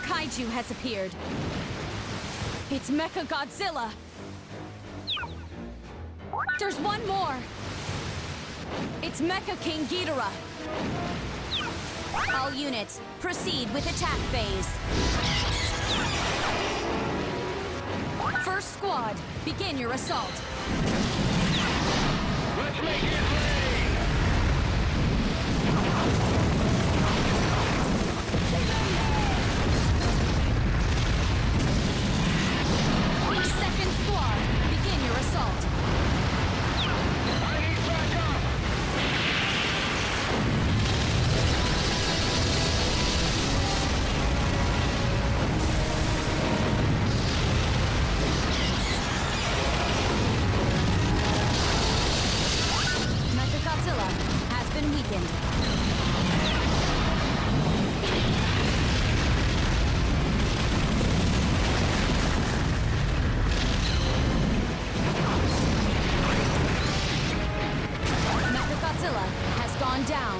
kaiju has appeared. It's Mecha-Godzilla. There's one more. It's Mecha-King Ghidorah. All units, proceed with attack phase. First squad, begin your assault. Let's make it rain! Second squad, begin your assault. I need backup! Mecha-Godzilla has been weakened. Mecha-Godzilla has gone down.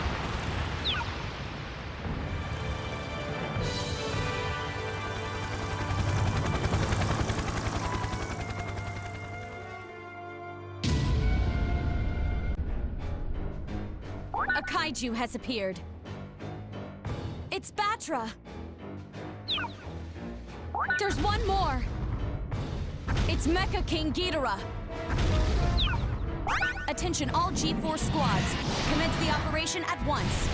A kaiju has appeared. It's Batra. There's one more. It's Mecha-King Ghidorah. Attention all G4 squads. Commence the operation at once.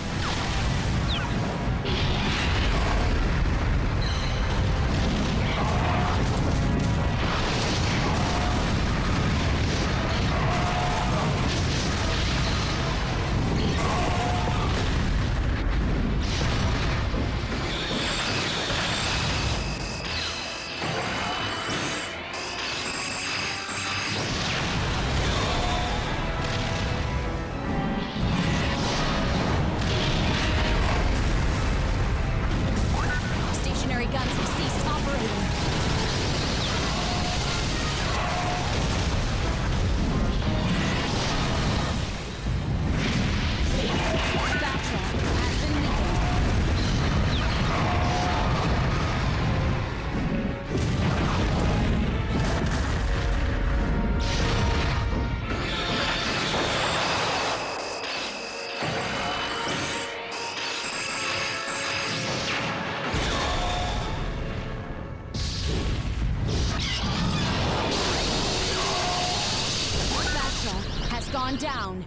Guns have ceased operating. Batra has been weakened. Has gone down.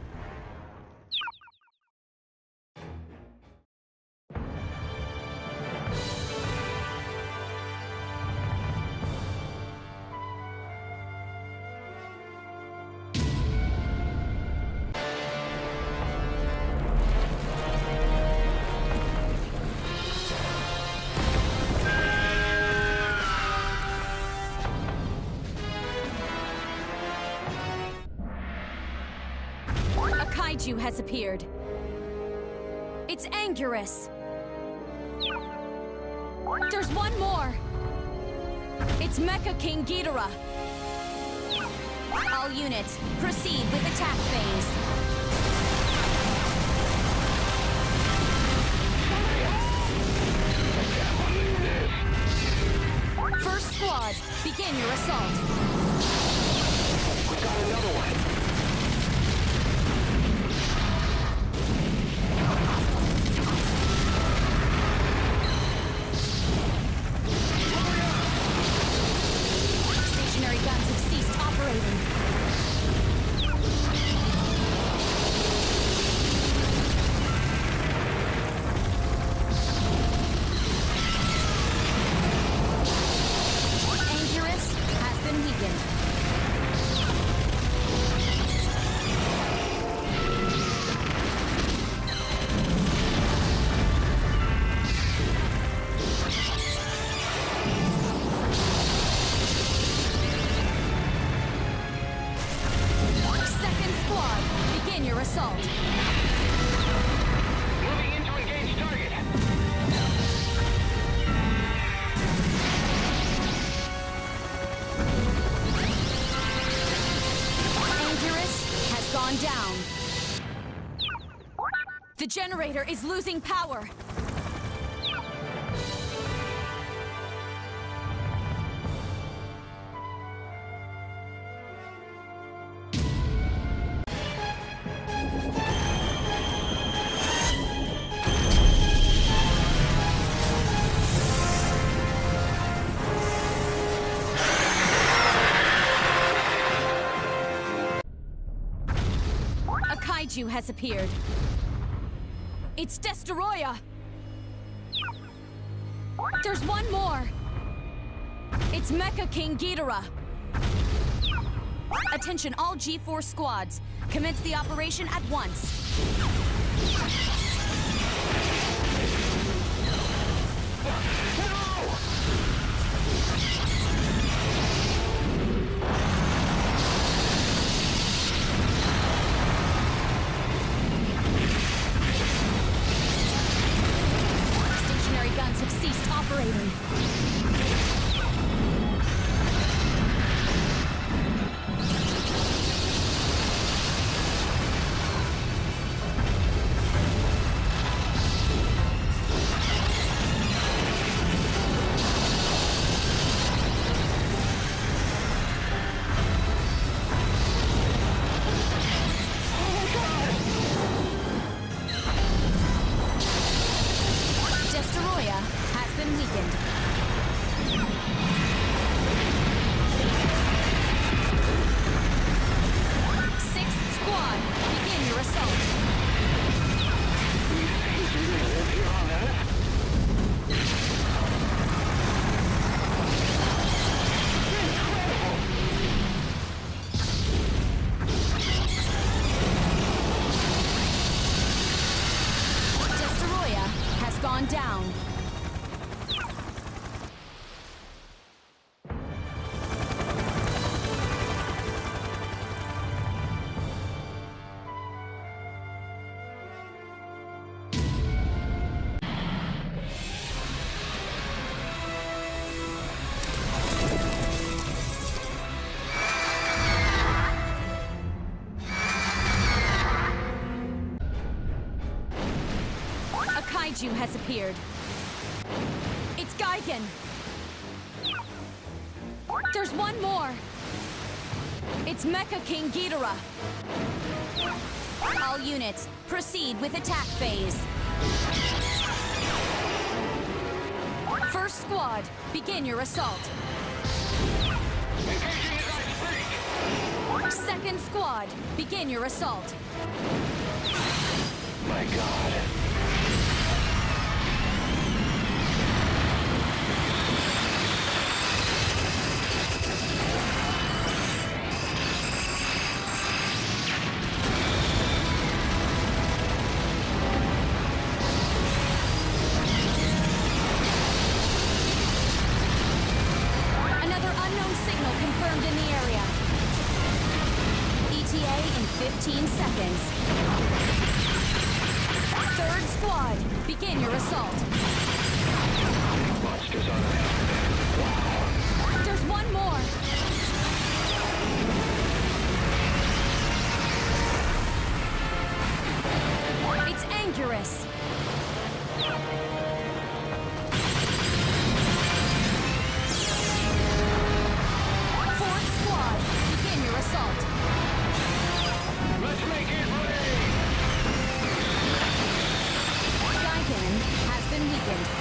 Kaiju has appeared. It's Anguirus. There's one more. It's Mecha-King Ghidorah. All units, proceed with attack phase. First squad, begin your assault. We got another one. Stationary guns have ceased operating. Anguirus has been weakened. Assault. Moving in to engage target. Anguirus has gone down. The generator is losing power. kaiju has appeared. It's Destroyer! There's one more! It's Mecha-King Ghidorah! Attention all G4 squads. Commence the operation at once. Stationary guns have ceased operating. Down. A kaiju has appeared. It's Gigan! There's one more! It's Mecha-King Ghidorah! All units, proceed with attack phase. First squad, begin your assault. Engaging as I speak! Second squad, begin your assault. My God. Another unknown signal confirmed in the area. ETA in 15 seconds. Third squad, begin your assault. Monsters on the map. Wow. There's one more. It's Anguirus. Fourth squad, begin your assault. Let's make it rain! Gigan has been weakened.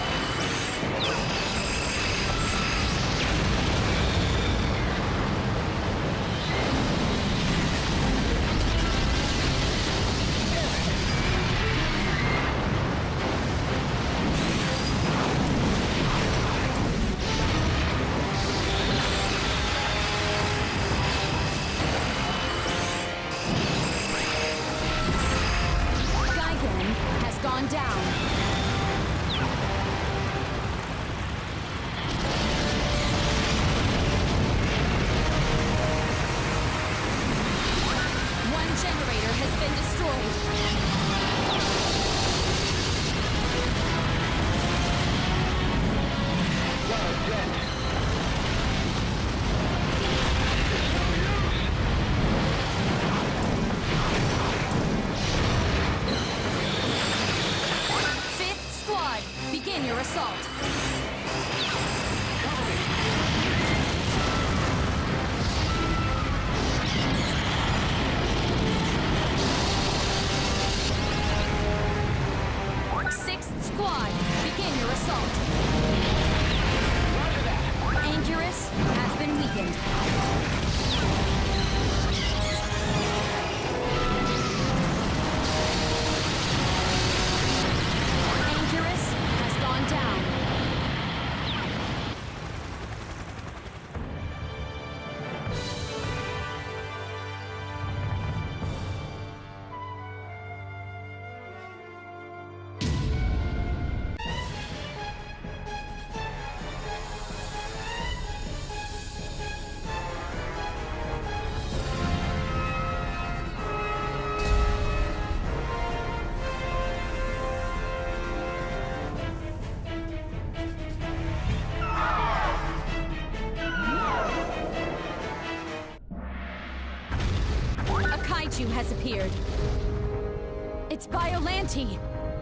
has appeared. It's Biollante.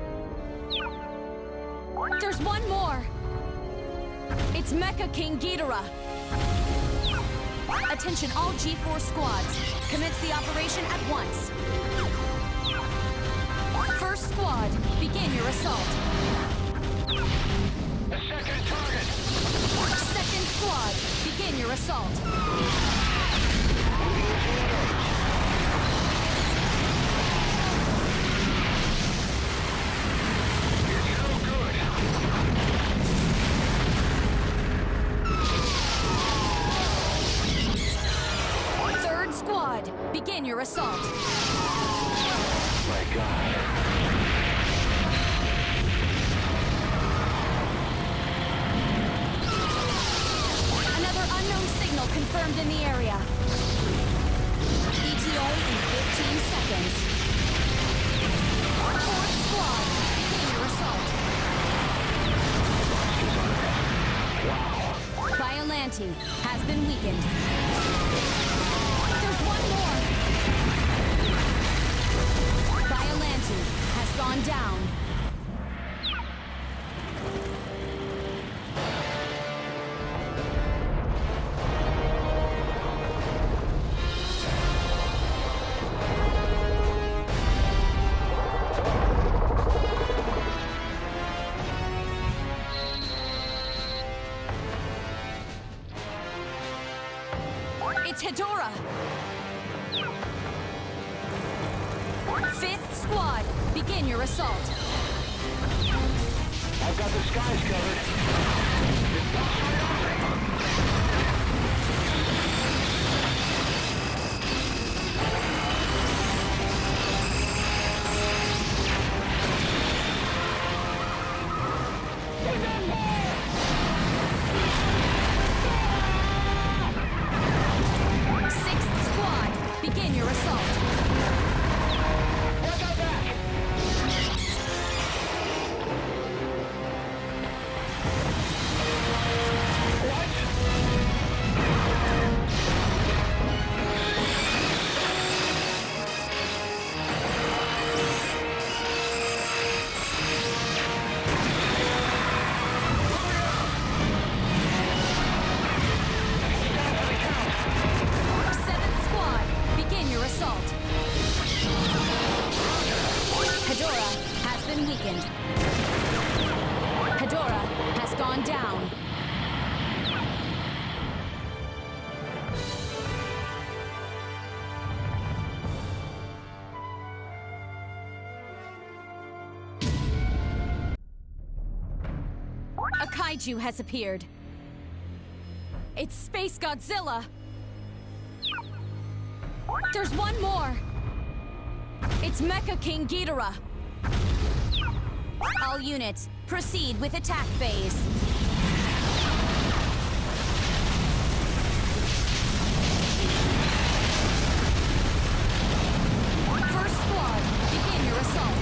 There's one more. It's Mecha-King Ghidorah. Attention all G4 squads. Commence the operation at once. First squad, begin your assault. The second target. Second squad, begin your assault. It's no good. Third squad, begin your assault. My God. Another unknown signal confirmed in the area. ETA in 15 seconds. Fourth squad, begin your assault. Biollante has been weakened. There's one more. Biollante has gone down. It's Ghidorah! Fifth squad, begin your assault. I've got the skies covered. Sixth squad, begin your assault. Watch our back! Seventh squad, begin your assault. Ghidorah has been weakened. Ghidorah has gone down. A kaiju has appeared. It's Space Godzilla. There's one more. It's Mecha-King Ghidorah. All units, proceed with attack phase. First squad, begin your assault.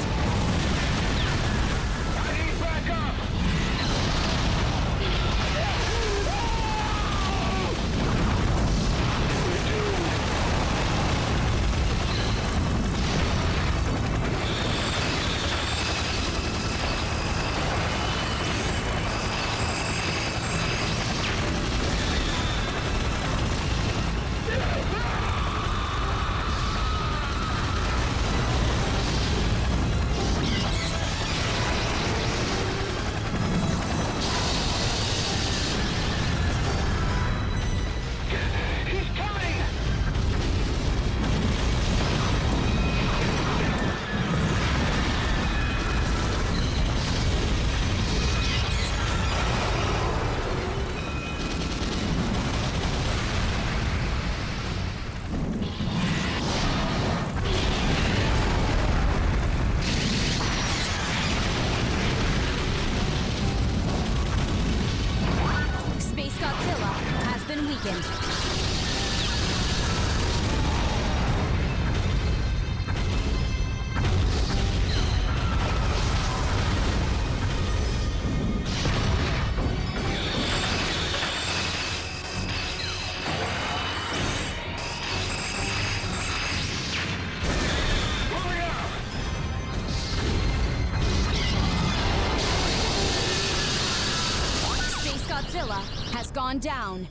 I need backup! He's coming! Space Godzilla has been weakened. Godzilla has gone down.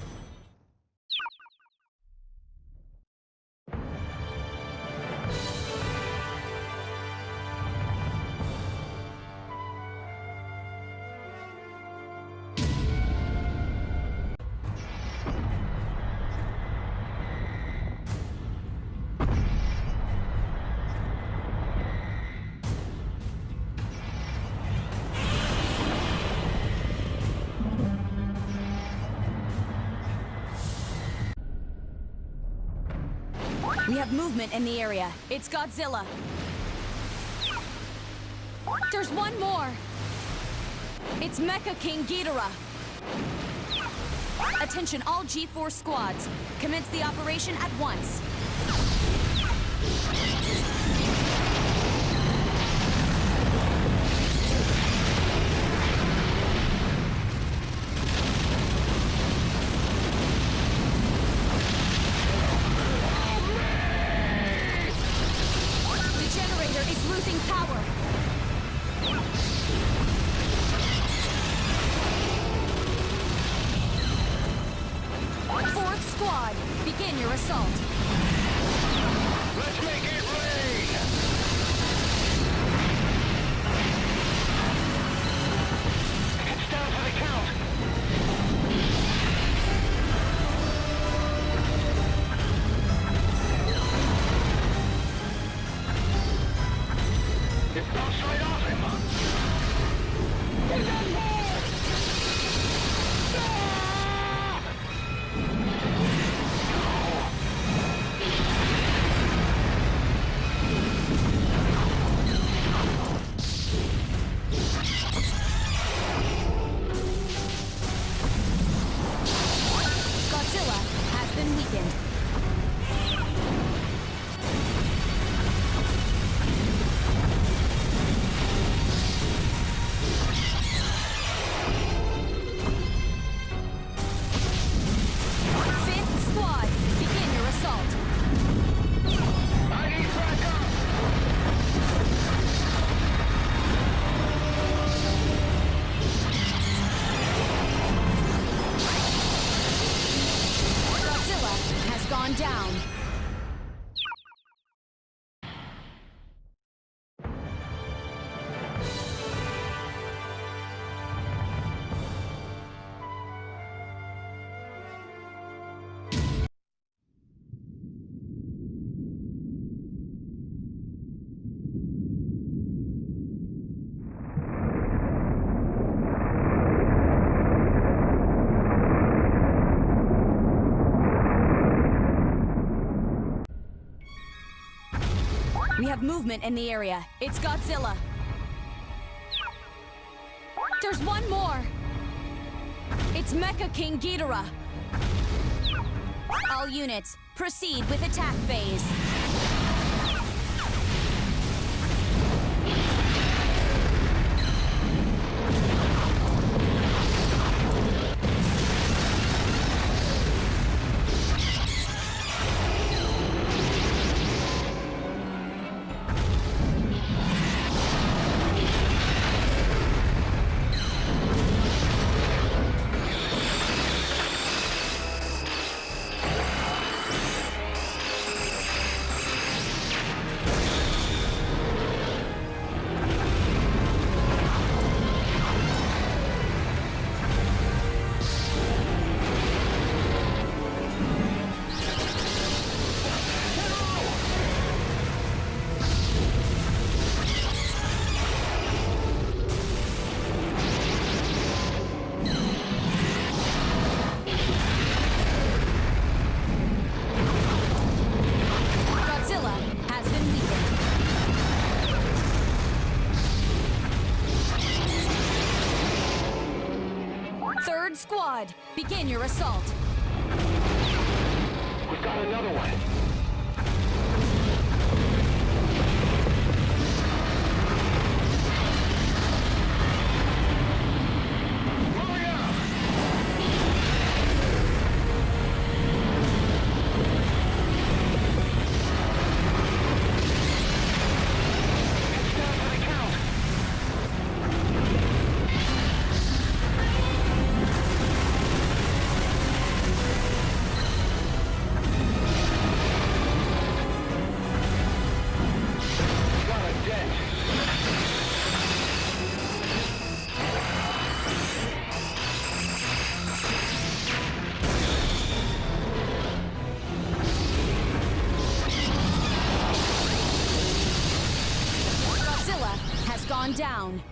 We have movement in the area. It's Godzilla. There's one more. It's Mecha-King Ghidorah. Attention all G-Force squads. Commence the operation at once. Squad, begin your assault. Let's make it rain! It's down for the count. It bounced right off him. He's on board! Down. We have movement in the area. It's Godzilla. There's one more. It's Mecha-King Ghidorah. All units, proceed with attack phase. Squad, begin your assault. We've got another one. Hurry up! It's down for the count. gone down.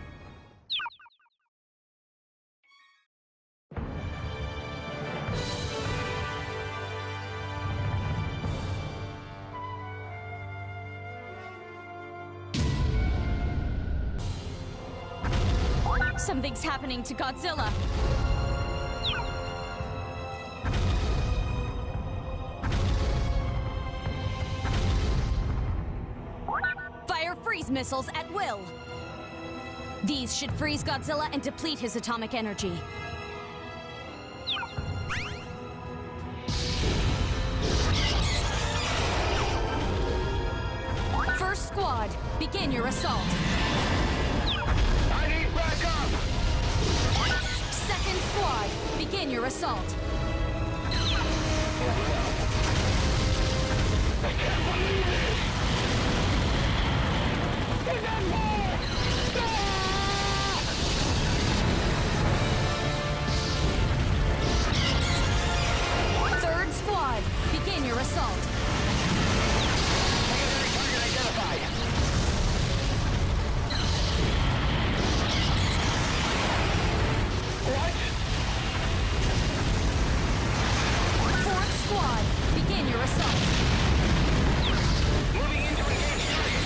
Something's happening to Godzilla. Fire freeze missiles at will. These should freeze Godzilla and deplete his atomic energy. First squad, begin your assault. I need backup! Second squad, begin your assault. I can't believe this! There's not more! Third squad, begin your assault. Secondary target identified. What? Fourth squad, begin your assault. Moving into engaged target.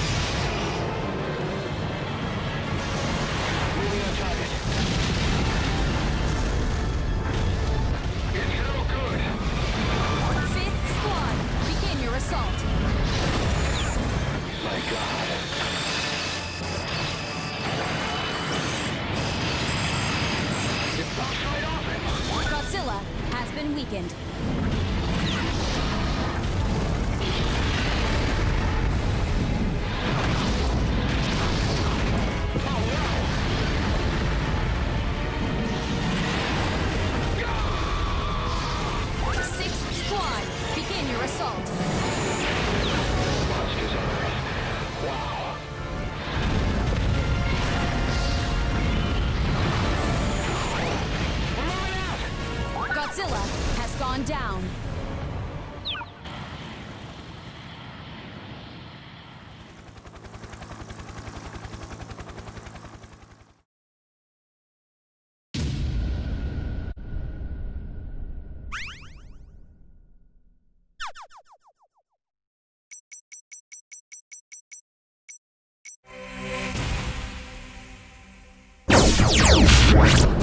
Moving on target. It's no good. Fifth squad, begin your assault. My God. It pops right off him. Godzilla has been weakened. Sixth squad, begin your assault. Monsters on Earth. Wow. We're moving out! Godzilla has gone down. What?